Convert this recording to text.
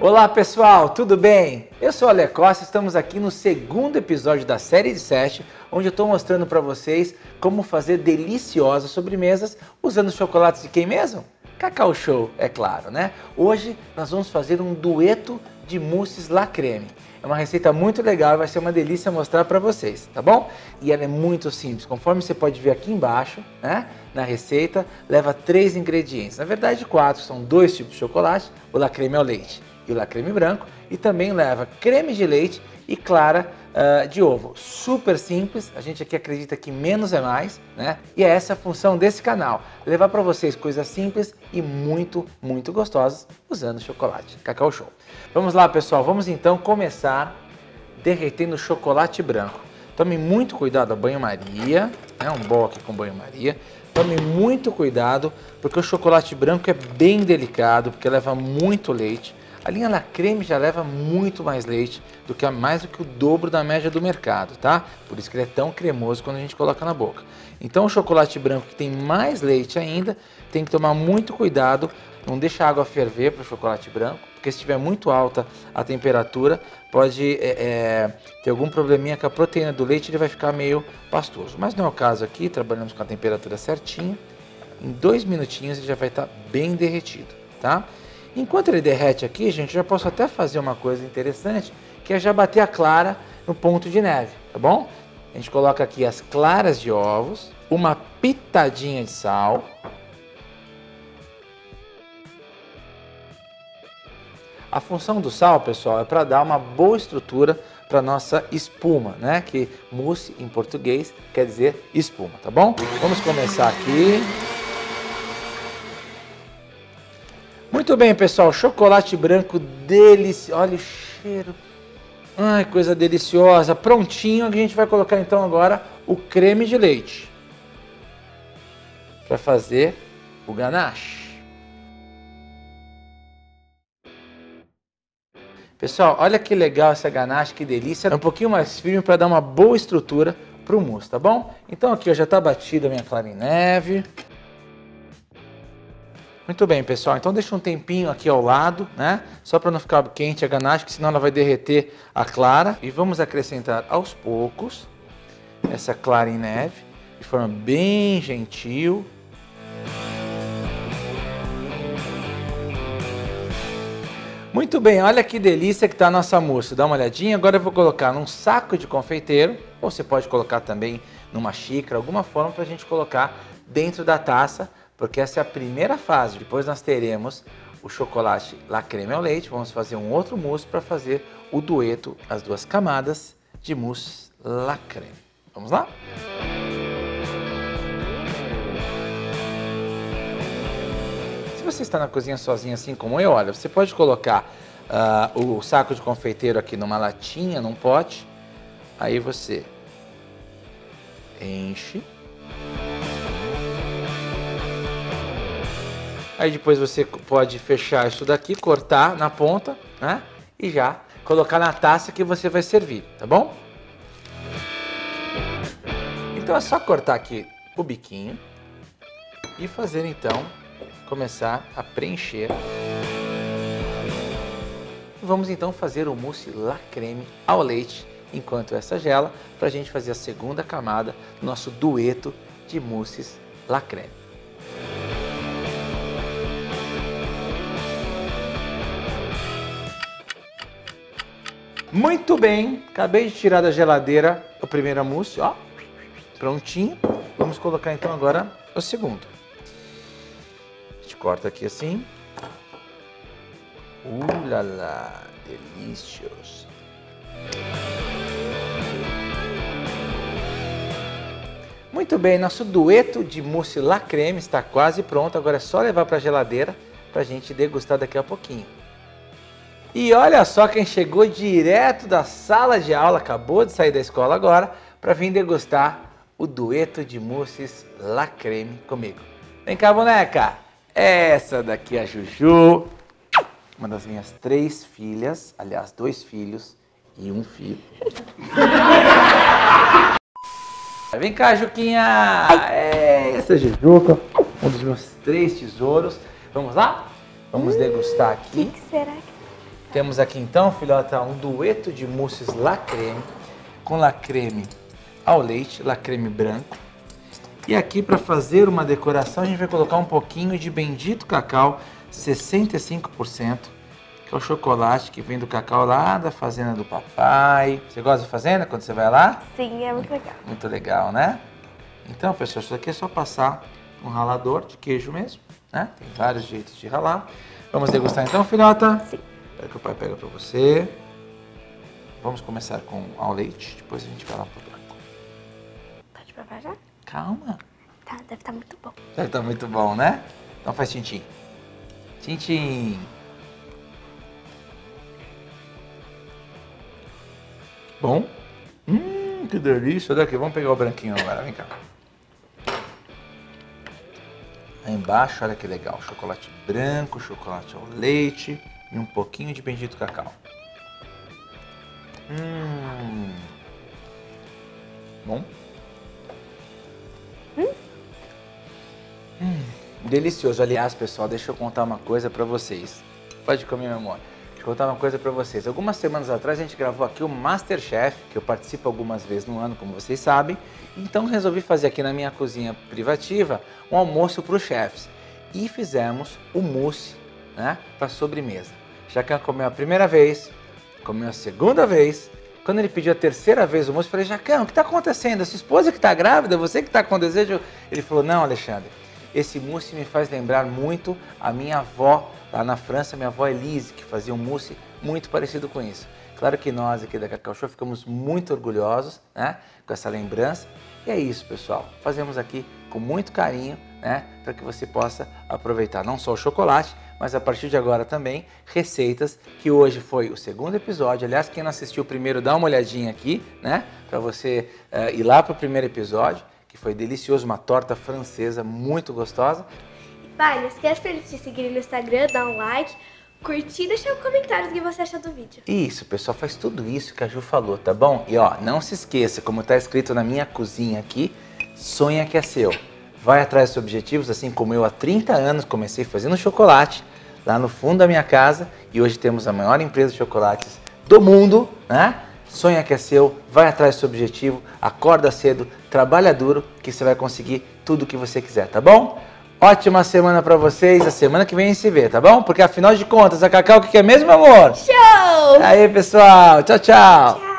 Olá pessoal, tudo bem? Eu sou o Ale Costa, estamos aqui no segundo episódio da série de 7, onde eu estou mostrando para vocês como fazer deliciosas sobremesas usando chocolates de quem mesmo? Cacau Show, é claro, né? Hoje nós vamos fazer um dueto de mousses la creme. É uma receita muito legal e vai ser uma delícia mostrar para vocês, tá bom? E ela é muito simples, conforme você pode ver aqui embaixo, né? Na receita, leva 3 ingredientes, na verdade 4, são 2 tipos de chocolate, o la creme ao leite e o la creme branco, e também leva creme de leite e clara de ovo. Super simples, a gente aqui acredita que menos é mais, né? E é essa a função desse canal, levar para vocês coisas simples e muito gostosas usando chocolate Cacau Show. Vamos lá pessoal, vamos então começar derretendo chocolate branco. Tome muito cuidado a banho-maria, né? Um bol aqui com banho-maria. Tome muito cuidado porque o chocolate branco é bem delicado, porque leva muito leite. A linha la creme já leva muito mais leite, mais do que o dobro da média do mercado, tá? Por isso que ele é tão cremoso quando a gente coloca na boca. Então o chocolate branco, que tem mais leite ainda, tem que tomar muito cuidado, não deixa a água ferver para o chocolate branco, porque se estiver muito alta a temperatura, pode ter algum probleminha com a proteína do leite, ele vai ficar meio pastoso. Mas não é o caso aqui, trabalhamos com a temperatura certinha, em 2 minutinhos ele já vai estar bem derretido, tá? Enquanto ele derrete aqui, gente, já posso até fazer uma coisa interessante, que é já bater a clara no ponto de neve, tá bom? A gente coloca aqui as claras de ovos, uma pitadinha de sal. A função do sal, pessoal, é para dar uma boa estrutura para nossa espuma, né? Que mousse em português quer dizer espuma, tá bom? Vamos começar aqui. Muito bem, pessoal, chocolate branco delicioso, olha o cheiro, ai, coisa deliciosa, prontinho. A gente vai colocar então agora o creme de leite para fazer o ganache. Pessoal, olha que legal essa ganache, que delícia, é um pouquinho mais firme para dar uma boa estrutura para o mousse, tá bom? Então aqui ó, já está batida a minha clara em neve. Muito bem, pessoal, então deixa um tempinho aqui ao lado, né? Só para não ficar quente a ganache, que senão ela vai derreter a clara. E vamos acrescentar aos poucos essa clara em neve, de forma bem gentil. Muito bem, olha que delícia que está a nossa mousse. Dá uma olhadinha, agora eu vou colocar num saco de confeiteiro, ou você pode colocar também numa xícara, alguma forma para a gente colocar dentro da taça, porque essa é a primeira fase. Depois nós teremos o chocolate la creme ao leite, vamos fazer um outro mousse para fazer o dueto, as 2 camadas de mousse la creme. Vamos lá? Se você está na cozinha sozinho assim como eu, olha, você pode colocar o saco de confeiteiro aqui numa latinha, num pote, aí você enche. Aí depois você pode fechar isso daqui, cortar na ponta, né? E já colocar na taça que você vai servir, tá bom? Então é só cortar aqui o biquinho e fazer então, começar a preencher. Vamos então fazer o mousse la creme ao leite, enquanto essa gela, para a gente fazer a segunda camada do nosso dueto de mousses la creme. Muito bem, acabei de tirar da geladeira o primeiro mousse, ó, prontinho. Vamos colocar então agora o segundo. A gente corta aqui assim. Lá lá, delicioso. Muito bem, nosso dueto de mousse la creme está quase pronto. Agora é só levar para a geladeira para a gente degustar daqui a pouquinho. E olha só quem chegou direto da sala de aula, acabou de sair da escola agora, para vir degustar o dueto de mousses la creme comigo. Vem cá, boneca! Essa daqui é a Juju, uma das minhas 3 filhas, aliás, 2 filhos e 1 filho. Vem cá, Juquinha! Essa é a Jujuca, um dos meus 3 tesouros. Vamos lá? Vamos degustar aqui. O que será que... Temos aqui então, filhota, um dueto de mousses la creme, com la creme ao leite, la creme branco. E aqui para fazer uma decoração a gente vai colocar um pouquinho de bendito cacau, 65%, que é o chocolate que vem do cacau lá da fazenda do papai. Você gosta da fazenda quando você vai lá? Sim, é muito legal. Muito legal, né? Então, pessoal, isso aqui é só passar um ralador de queijo mesmo, né? Tem vários jeitos de ralar. Vamos degustar então, filhota? Sim. Espera que o pai pega para você. Vamos começar com ao leite, depois a gente vai lá pro branco. Pode provar já? Calma. Tá, deve estar muito bom. Deve estar muito bom, né? Então faz tintim. Tintim. Bom? Que delícia. Olha aqui, vamos pegar o branquinho agora, vem cá. Aí embaixo, olha que legal. Chocolate branco, chocolate ao leite e um pouquinho de bendito cacau. Bom? Delicioso. Aliás, pessoal, deixa eu contar uma coisa pra vocês. Pode comer, meu amor. Deixa eu contar uma coisa pra vocês. Algumas semanas atrás a gente gravou aqui o Masterchef, que eu participo algumas vezes no ano, como vocês sabem. Então resolvi fazer aqui na minha cozinha privativa um almoço para os chefs. E fizemos o mousse, né, para sobremesa. Jacquin comeu a primeira vez, comeu a segunda vez. Quando ele pediu a terceira vez o mousse, eu falei, Jacquin, o que está acontecendo? A sua esposa que está grávida? Você que está com desejo? Ele falou, não, Alexandre, esse mousse me faz lembrar muito a minha avó, lá na França, minha avó Elise, que fazia um mousse muito parecido com isso. Claro que nós aqui da Cacau Show ficamos muito orgulhosos, né, com essa lembrança. E é isso, pessoal. Fazemos aqui com muito carinho, né, para que você possa aproveitar não só o chocolate, mas a partir de agora também receitas, que hoje foi o segundo episódio. Aliás, quem não assistiu o primeiro, dá uma olhadinha aqui, né, para você ir lá para o primeiro episódio, que foi delicioso, uma torta francesa muito gostosa. Pai, não esquece de te seguir no Instagram, dar um like, curtir e deixar um comentário do que você achou do vídeo. Isso, pessoal, faz tudo isso que a Ju falou, tá bom? E ó, não se esqueça, como tá escrito na minha cozinha aqui, sonha que é seu. Vai atrás dos seus objetivos, assim como eu há 30 anos comecei fazendo chocolate lá no fundo da minha casa e hoje temos a maior empresa de chocolates do mundo, né? Sonha que é seu, vai atrás do seu objetivo, acorda cedo, trabalha duro, que você vai conseguir tudo o que você quiser, tá bom? Ótima semana pra vocês, a semana que vem a gente se vê, tá bom? Porque afinal de contas, a Cacau, o que é mesmo, meu amor? Show! Aí, pessoal, tchau, tchau!